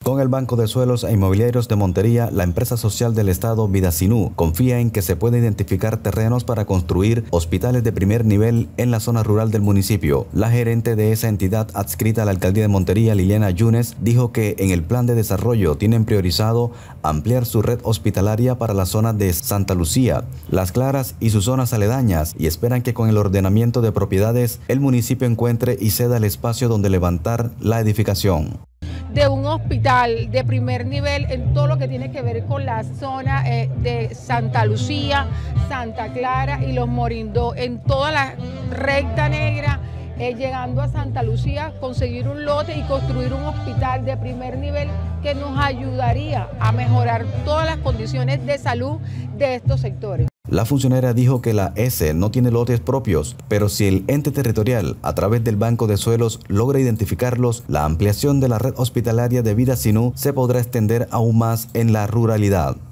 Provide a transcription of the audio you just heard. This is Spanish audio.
Con el Banco de Suelos e Inmobiliarios de Montería, la empresa social del Estado Vidasinú confía en que se puede identificar terrenos para construir hospitales de primer nivel en la zona rural del municipio. La gerente de esa entidad adscrita a la alcaldía de Montería, Liliana Yunes, dijo que en el plan de desarrollo tienen priorizado ampliar su red hospitalaria para la zona de Santa Lucía, Las Claras y sus zonas aledañas, y esperan que con el ordenamiento de propiedades el municipio encuentre y ceda el espacio donde levantar la edificación. De un hospital de primer nivel en todo lo que tiene que ver con la zona de Santa Lucía, Santa Clara y Los Morindó, en toda la recta negra, llegando a Santa Lucía, conseguir un lote y construir un hospital de primer nivel que nos ayudaría a mejorar todas las condiciones de salud de estos sectores. La funcionaria dijo que la S no tiene lotes propios, pero si el ente territorial, a través del Banco de Suelos, logra identificarlos, la ampliación de la red hospitalaria de Vidasinú se podrá extender aún más en la ruralidad.